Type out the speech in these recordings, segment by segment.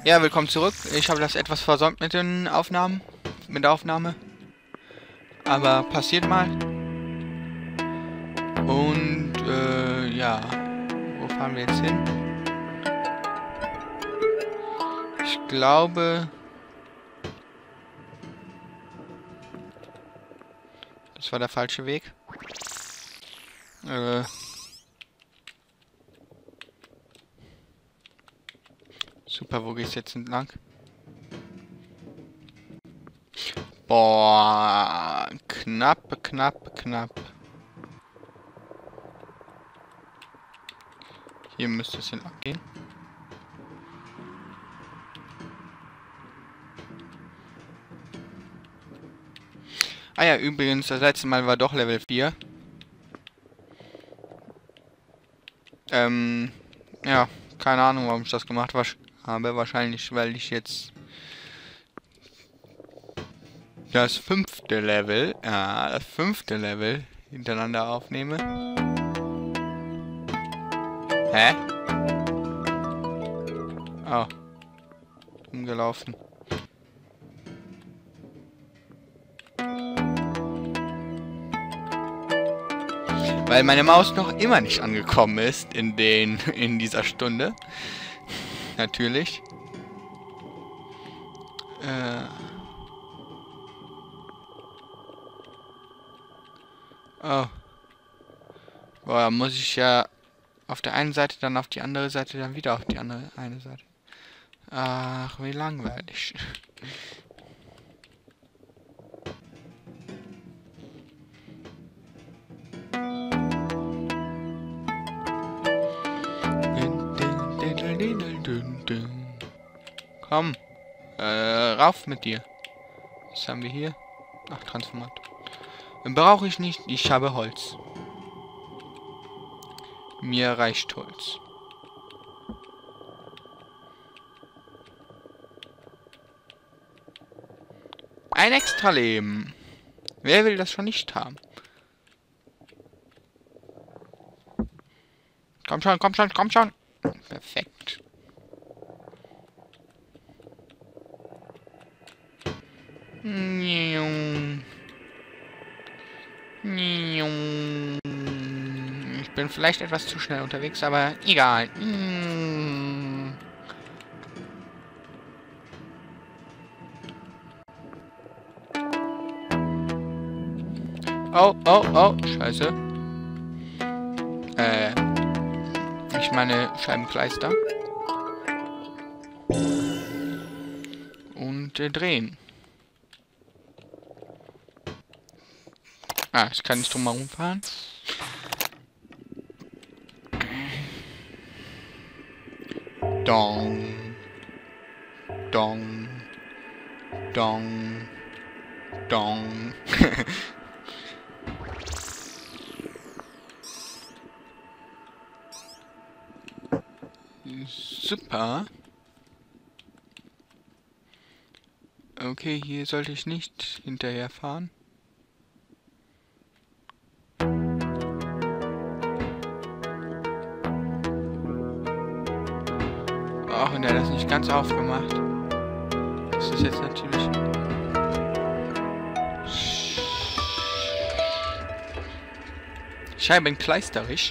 Ja, willkommen zurück. Ich habe das etwas versäumt mit den Aufnahmen, mit der Aufnahme. Aber passiert mal. Und, ja. Wo fahren wir jetzt hin? Ich glaube... Das war der falsche Weg. Super, wo geht's jetzt entlang? Boah, knapp, knapp, knapp. Hier müsste es entlang gehen. Ah ja, übrigens, das letzte Mal war doch Level 4. Ja, keine Ahnung, warum ich das gemacht habe. Wahrscheinlich, weil ich jetzt das fünfte Level hintereinander aufnehme. Hä? Oh. Umgelaufen. Weil meine Maus noch immer nicht angekommen ist in dieser Stunde. Natürlich. Oh. Boah, muss ich ja auf der einen Seite, dann auf die andere Seite, dann wieder auf die eine Seite. Ach, wie langweilig. Komm. Rauf mit dir. Was haben wir hier? Ach, Transformator. Brauche ich nicht. Ich habe Holz. Mir reicht Holz. Ein extra Leben. Wer will das schon nicht haben? Komm schon, komm schon, komm schon. Perfekt. Ich bin vielleicht etwas zu schnell unterwegs, aber egal. Oh, oh, oh, scheiße. Ich meine Scheibenkleister. Und drehen. Ah, ich kann nicht drum herum fahren. Dong. Dong. Dong. Dong. Super. Okay, hier sollte ich nicht hinterher fahren. Ach, und er hat das nicht ganz aufgemacht. Das ist jetzt natürlich... Scheibenkleisterisch.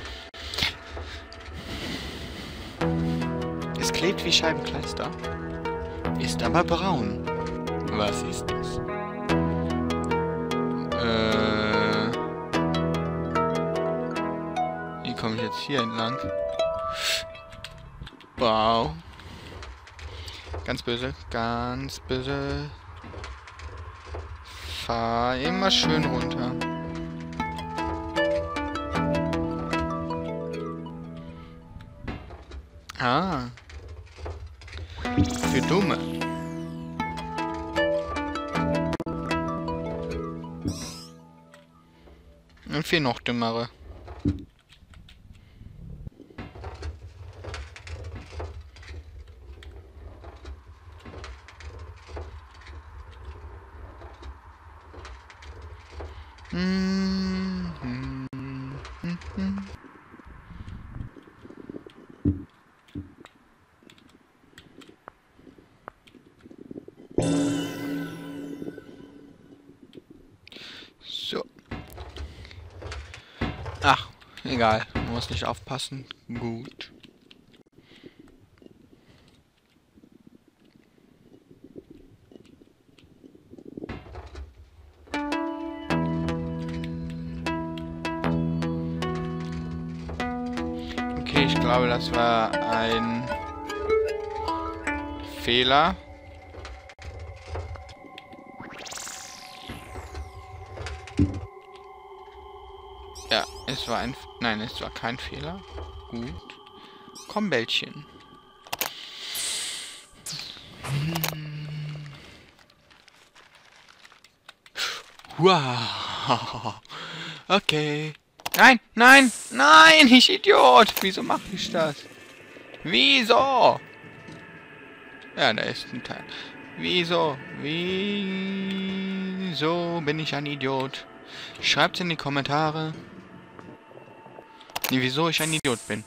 Es klebt wie Scheibenkleister. Ist aber braun. Was ist das? Wie komme ich jetzt hier entlang? Wow. Ganz böse, ganz böse. Fahr immer schön runter. Ah. Für Dumme. Und für noch Dümmere. Egal, man muss nicht aufpassen. Gut. Okay, ich glaube, das war ein Fehler. Ja, es war ein... Nein, es war kein Fehler. Gut. Komm, Bällchen. Wow. Okay. Nein, nein, nein, ich Idiot. Wieso mache ich das? Wieso? Ja, da ist ein Teil. Wieso? Wieso bin ich ein Idiot? Schreibt's in die Kommentare. Nee, wieso ich ein Idiot bin.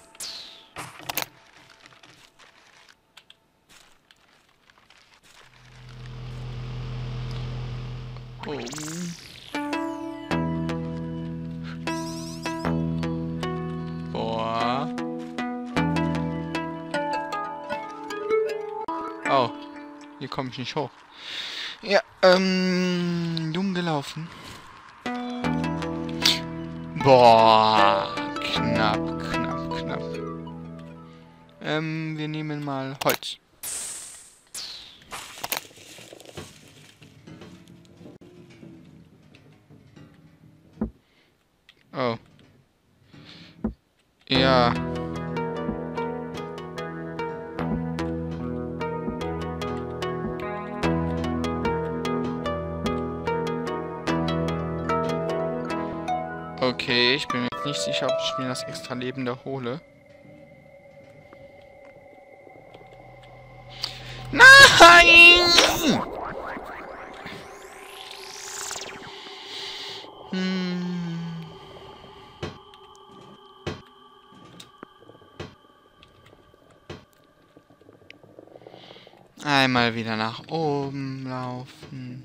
Oh. Boah. Oh. Hier komme ich nicht hoch. Ja, dumm gelaufen. Boah. Knapp, knapp, knapp. Wir nehmen mal Holz. Oh. Ja. Okay, ich bin mir jetzt nicht sicher, ob ich mir das extra Leben da hole. Nein! Einmal wieder nach oben laufen.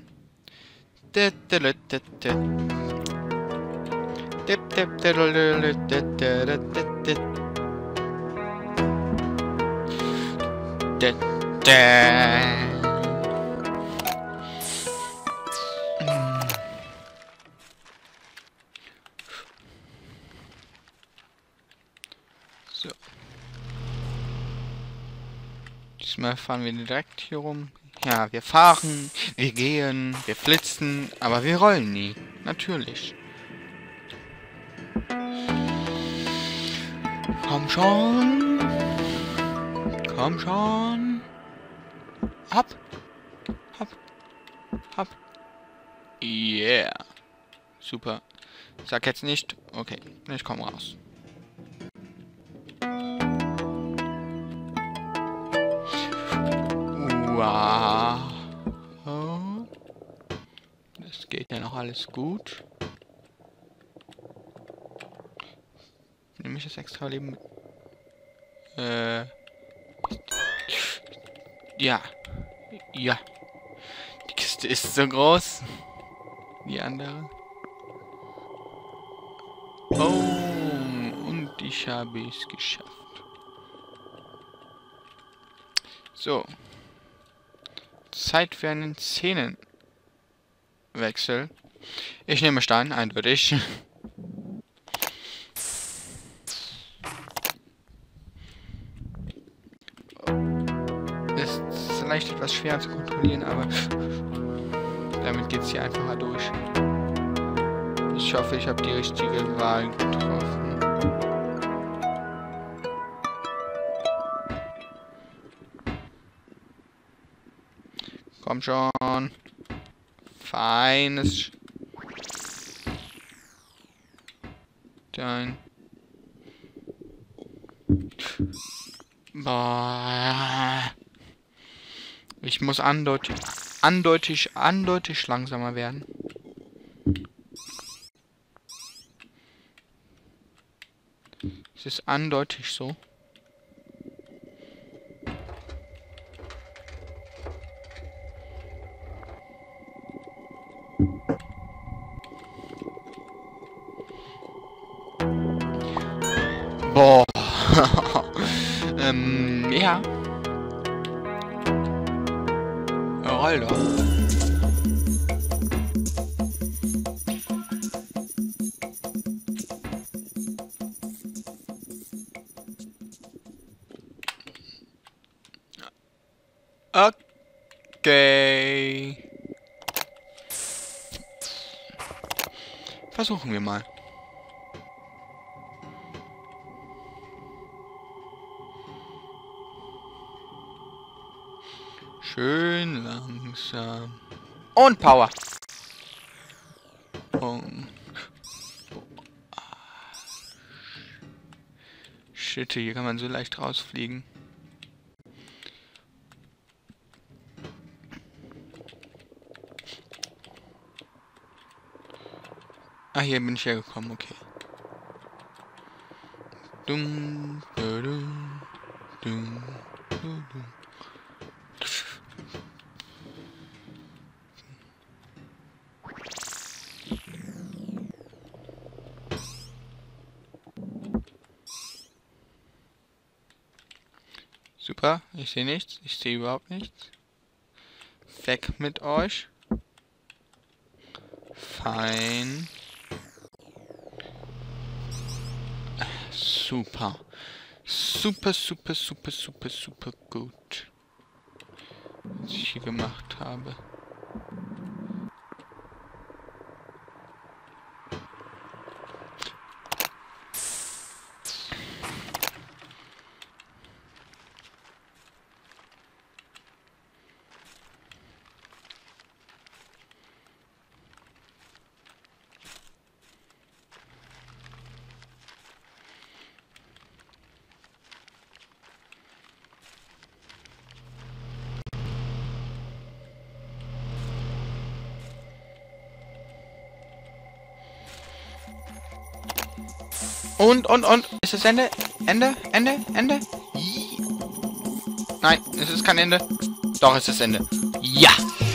So. Diesmal fahren wir direkt hier rum. Ja, wir fahren, wir gehen, wir flitzen, aber wir rollen nie. Natürlich. Komm schon. Komm schon. Hopp. Hopp. Hopp. Yeah. Super. Sag jetzt nicht. Okay, ich komme raus. Wow. Das geht ja noch alles gut. Nehme ich das extra Leben mit? Ja. Ja. Die Kiste ist so groß. Die andere. Oh. Und ich habe es geschafft. So. Zeit für einen Szenenwechsel. Ich nehme Stein, eindeutig. Ist vielleicht etwas schwer zu kontrollieren, aber damit geht es hier einfacher durch. Ich hoffe, ich habe die richtige Wahl getroffen. Komm schon. Feines. Dein. Boah. Ich muss andeutig langsamer werden. Es ist eindeutig so. Ja. Roll doch. Okay. Versuchen wir mal. Schön langsam. Und Power. Und shit, hier kann man so leicht rausfliegen. Ah, hier bin ich hergekommen, okay. Dum, dum, dum, dum, dum. Super, ich sehe nichts, ich sehe überhaupt nichts. Weg mit euch. Fein. Super. Super, super, super, super, super gut. Was ich hier gemacht habe. Und. Ist es Ende? Ende? Nein, es ist kein Ende. Doch, es ist Ende. Ja!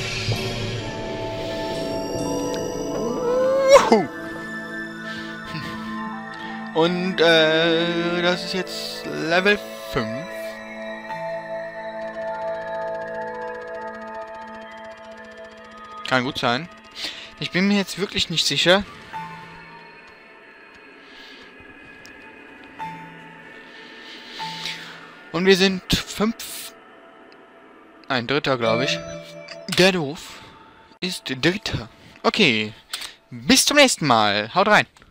Wuhu. Und, das ist jetzt Level 5. Kann gut sein. Ich bin mir jetzt wirklich nicht sicher. Und wir sind 5. Ein Dritter, glaube ich. Der Doof ist Dritter. Okay. Bis zum nächsten Mal. Haut rein.